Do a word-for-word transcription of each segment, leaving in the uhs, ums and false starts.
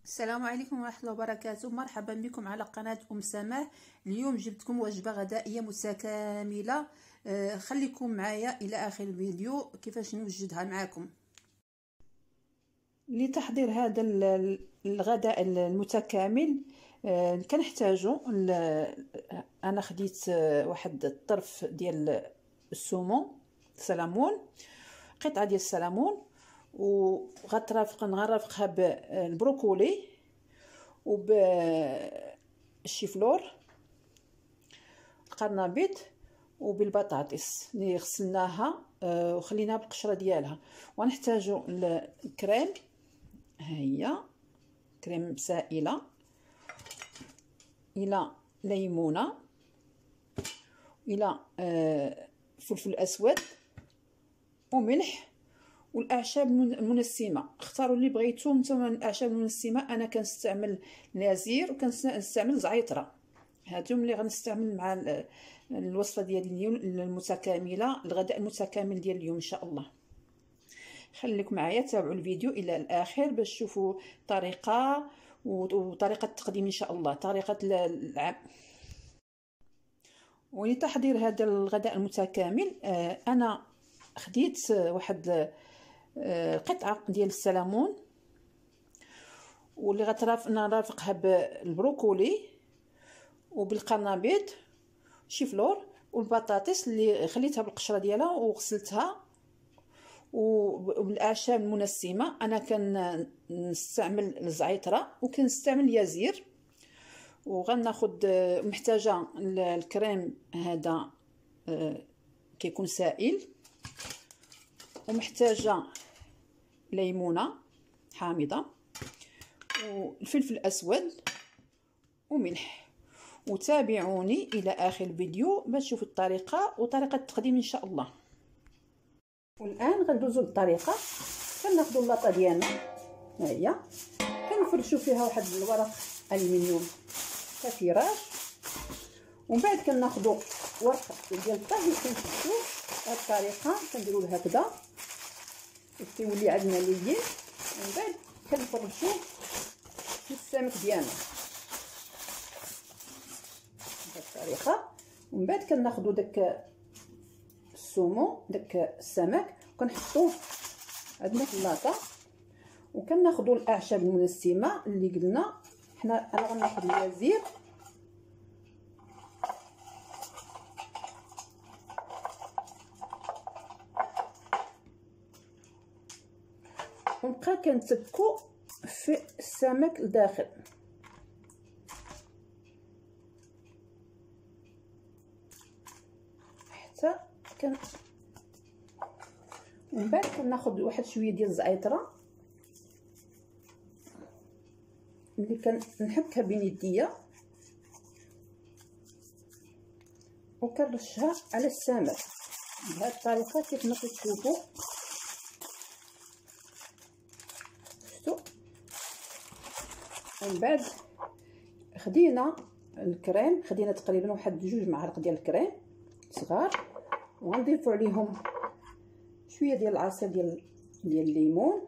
السلام عليكم ورحمة الله وبركاته. مرحبا بكم على قناة أم سماح. اليوم جبتكم وجبة غدائية متكاملة. آه خليكم معايا إلى آخر الفيديو كيفاش نوجدها معاكم. لتحضير هذا الغداء المتكامل آه كنحتاجو، أنا خديت واحد الطرف ديال السومون سلمون، قطعة ديال السلمون، وغترافق نغرفقها بالبروكولي وبالشيفلور القرنبيط وبالبطاطس اللي غسلناها وخليناها بالقشره ديالها. ونحتاجو الكريم، ها هي كريم سائله، الى ليمونه، الى فلفل اسود وملح والاعشاب المنسمه. اختاروا اللي بغيتو نتوما من الاعشاب المنسمه. انا كنستعمل لازير وكنستعمل زعيطره، هادوم اللي غنستعمل مع الوصفه ديال اليوم المتكامله، الغداء المتكامل ديال اليوم ان شاء الله. خليكم معايا تابعوا الفيديو الى الاخر باش تشوفوا طريقه وطريقه التقديم ان شاء الله، طريقه العم. ولتحضير هذا الغداء المتكامل انا خديت واحد قطعه ديال السلمون واللي غترافقها بالبروكولي وبالقرنبيط شيفلور والبطاطس اللي خليتها بالقشره ديالها وغسلتها، وبالاعشاب المنسمه. انا كنستعمل الزعيطره وكنستعمل اليازير. وغناخذ محتاجه الكريم هذا كيكون سائل، ومحتاجه ليمونه حامضه والفلفل الاسود وملح. وتابعوني الى اخر الفيديو باش تشوفوا الطريقه وطريقه التقديم ان شاء الله. والان غندوزو للطريقه. كناخذوا اللاطه ديالنا، ها هي، كنفرشوا فيها واحد الورق الومنيوم كفراش، ومن بعد كناخذوا ورقه ديال الطهي كنشدوه بهذه الطريقه، كنديروا له هكذا كيولي عندنا لين. ومن بعد كنفرشوه في السمك ديالنا بهذه الطريقه. ومن بعد كناخذوا داك السومو داك السمك وكنحطوه عندنا في اللاطه، وكناخذوا الاعشاب المنسمه اللي قلنا حنا. انا غناخذ اليازير ونبقى كنتكو في السمك لداخل. حتى كن ومن بعد كناخذ واحد شويه ديال الزعيطره اللي كنحكها بين يديا وكنرشها على السمك بهذه الطريقه كيف ما كتشوفوا. شفتوا؟ ومن بعد خدينا الكريم، خدينا تقريبا واحد جوج معالق ديال الكريم صغار، وغنضيفوا عليهم شويه ديال العصير ديال ديال الليمون.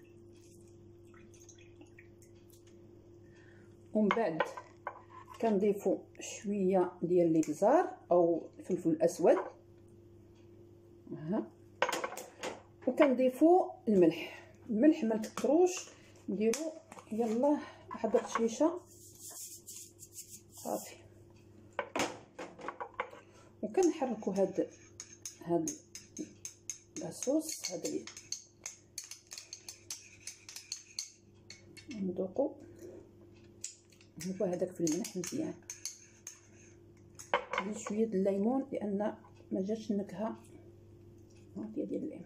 ومن بعد كنضيفوا شويه ديال الابزار او الفلفل الاسود، ها، وكنضيفوا الملح. الملح ما نكثروش، نديروا يلا واحد التشويشه صافي. وكنحركوا هاد هاد لاصوص هذا اللي نذوقوا هو هذاك في الملح مزيان. نزيد شويه د الليمون لان ما جاتش النكهه هادي ديال الليمون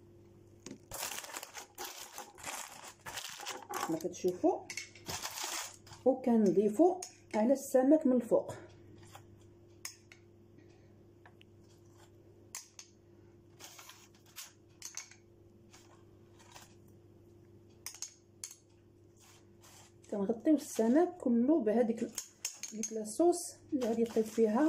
كما كتشوفوا. وكنضيفوا على السمك من الفوق. كنغطيو السمك كله بهذيك ديك لاصوص اللي غادي يطيب فيها.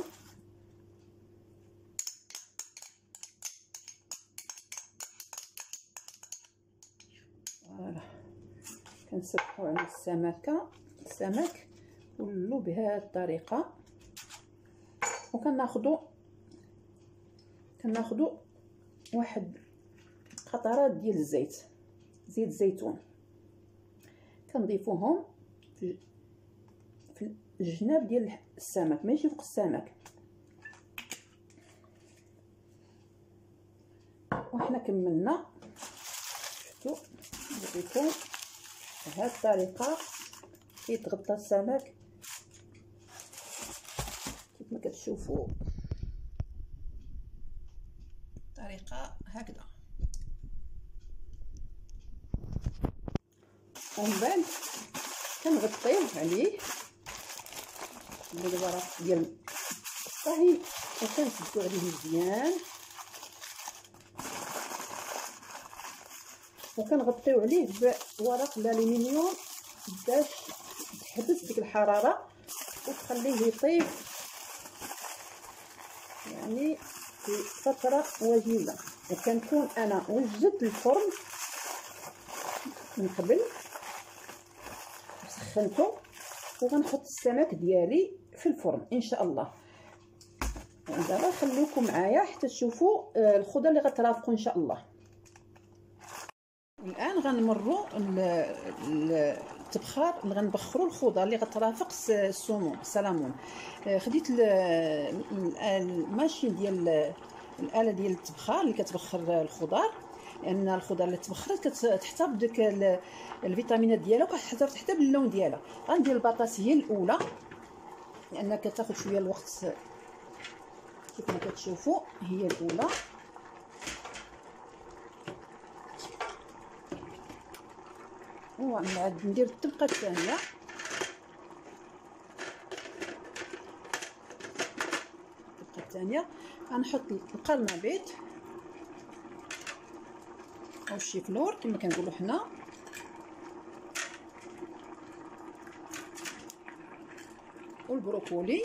فوالا كنسد وعلى السمكه السمك كله بهذه الطريقه. وكناخذوا كناخذوا واحد قطرات ديال الزيت زيت زيتون كنضيفوهم في في الجناب ديال السمك ماشي فوق السمك. وحنا كملنا. شفتوا وريتكم بهذه الطريقه كيتغطى السمك كيف ما كتشوفوا طريقه هكذا. ومن بعد كنغطيو عليه بالورق ديال الطهي وكنسدو عليه مزيان وكنغطيو عليه بورق الالومنيوم باش تحبس ديك الحراره وتخليه يطيب يعني في فتره وجيزه. وكنكون انا وجدت الفرن من قبل سخنته وغنحط السمك ديالي في الفرن ان شاء الله. دابا خليكم معايا حتى تشوفوا الخضر اللي غترافقوا ان شاء الله. الان غنمروا التبخار اللي غنبخروا الخضر اللي غترافق السومون السلمون. خديت الماشين ديال الاله ديال التبخار اللي كتبخر الخضر، لان الخضر اللي تبخرت كتحتفظ بديك الفيتامينات ديالها وكتحتفظ حتى باللون ديالها. غندير البطاطس هي الاولى لان كتاخذ شويه الوقت كيف ما كتشوفوا هي الاولى. ومن بعد ندير الطبقه الثانيه. الطبقه الثانيه غنحط القرنبيط او الشيفلور كما كنقولوا حنا، والبروكولي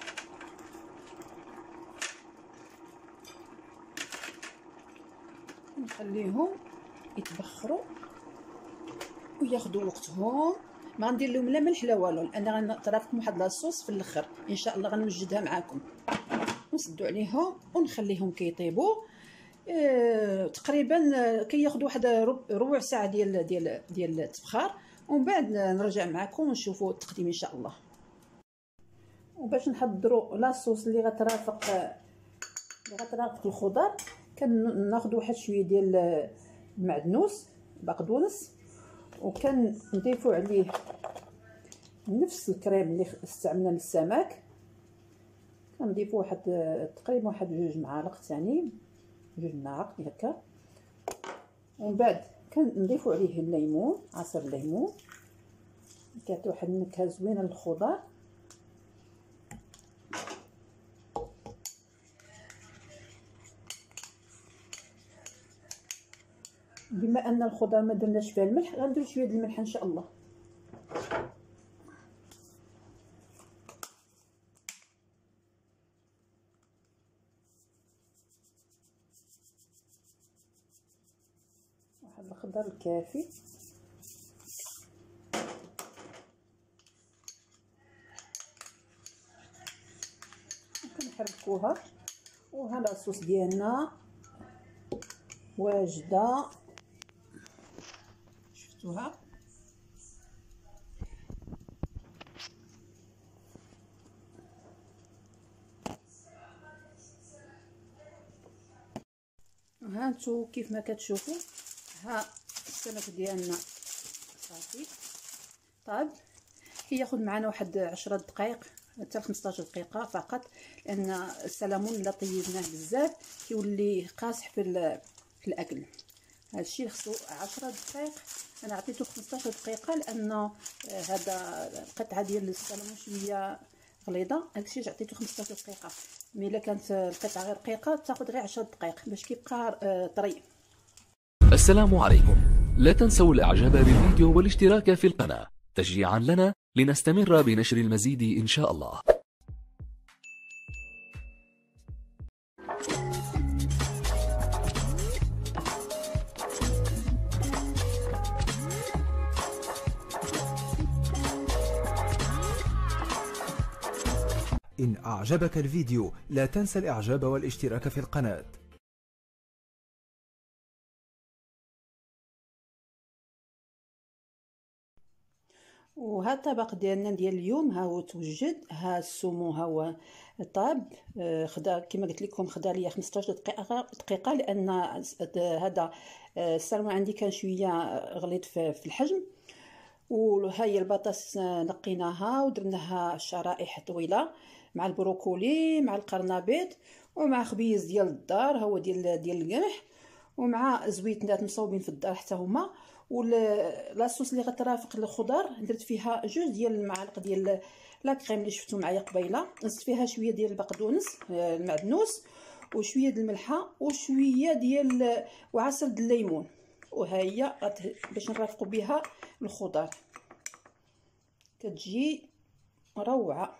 نخليهم يتبخروا وياخذوا وقتهم. ما غندير لهم لا ملح لا والو لان غنطرافكم واحد لاصوص في الاخر ان شاء الله غنوجدها معكم. نسدوا عليهم ونخليهم كيطيبوا اه تقريبا كياخذوا واحد ربع ساعه ديال ديال ديال التبخار، ومن بعد نرجع معكم ونشوفوا التقديم ان شاء الله. وباش نحضروا لاصوص اللي غترافق اللي غترافق الخضر كناخذ واحد شويه ديال المعدنوس بقدونس وكنضيفوا عليه نفس الكريم اللي استعملنا للسمك. كنضيفوا واحد تقريبا واحد جوج معالق ثاني جوج معالق هكا. ومن بعد كنضيفوا عليه الليمون عصير الليمون كيعطي واحد النكهه زوينه للخضر. بما ان الخضر ما درناش فيها الملح غندير شويه ديال الملح ان شاء الله. واحد الخضر الكافي. كنحركوها وها لاصوص ديالنا واجده. شفتوها ها انتو كيف ما كتشوفوا. ها السمك ديالنا صافي طاب. كياخذ معنا واحد عشرة دقائق حتى خمسطاش دقيقه فقط، لان السلمون الا طيبناه بزاف كيولي قاصح في في الاكل. هادشي خصو عشرة دقائق، انا عطيته خمسطاش دقيقه لان هذا القطعه ديال السلمون شويه غليظه. هادشي عطيته خمسطاش دقيقه، مي الا كانت القطعه غير رقيقه تاخذ غير عشرة دقائق باش كيبقى طري. السلام عليكم، لا تنسوا الاعجاب بالفيديو والاشتراك في القناه تشجيعا لنا لنستمر بنشر المزيد ان شاء الله. إن أعجبك الفيديو لا تنسى الإعجاب والاشتراك في القناة. وها الطبق ديالنا ديال اليوم ها هو توجد. ها السمو ها هو طاب. خدا كما قلت لكم خدا ليا خمسطاش دقيقه دقيقه لان هذا السلمون عندي كان شويه غليظ في الحجم. وها هي البطاطس نقيناها ودرناها شرائح طويله مع البروكولي مع القرنبيط ومع خبيز ديال الدار هو ديال ديال القمح ومع زويتنات مصوبين في الدار حتى هما. ولاصوص اللي غترافق الخضر درت فيها جوج ديال المعالق ديال لا كريم اللي شفتو معايا قبيله. زدت فيها شويه ديال البقدونس المعدنوس وشويه د الملحه وشويه ديال وعصير د الليمون. وها هي باش نرافقوا بها الخضر كتجي روعه.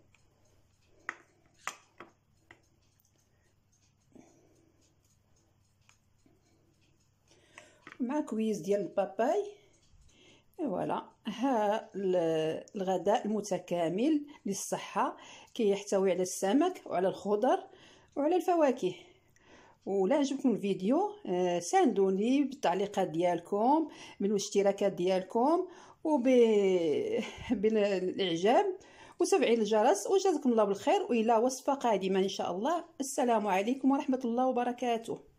مع كويس ديال الباباي. فوالا ها الغداء المتكامل للصحه كيحتوي على السمك وعلى الخضر وعلى الفواكه. ولا عجبكم الفيديو ساندوني بالتعليقات ديالكم بالاشتراكات ديالكم وبالاعجاب وتفعيل الجرس. وجزاكم الله بالخير والى وصفه قادمه ان شاء الله. السلام عليكم ورحمه الله وبركاته.